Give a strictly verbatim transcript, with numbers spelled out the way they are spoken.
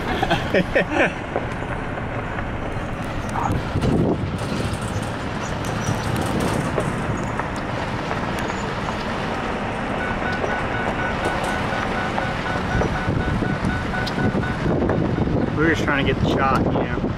We were just trying to get the shot, you know.